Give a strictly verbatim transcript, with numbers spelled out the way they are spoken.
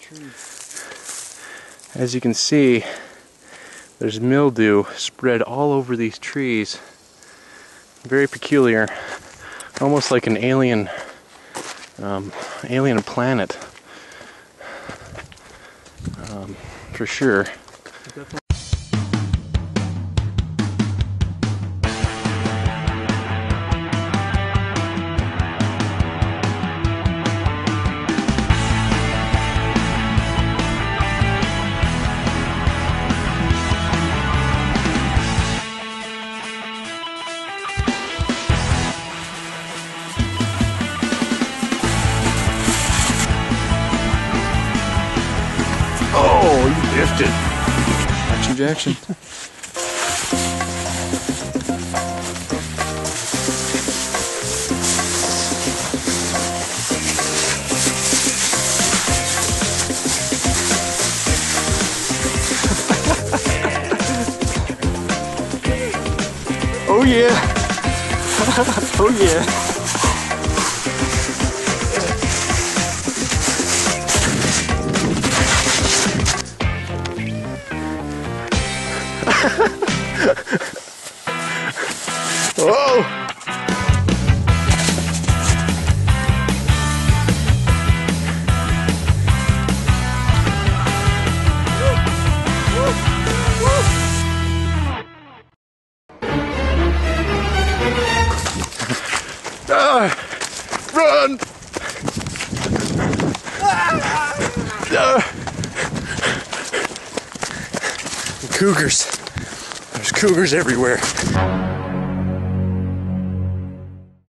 As you can see, there's mildew spread all over these trees. Very peculiar, almost like an alien, um, alien planet, um, for sure. Oh, you biffed it. Action Jackson. Oh yeah. Oh yeah. Whoa! Ah, run! Ah. Cougars. There's cougars everywhere.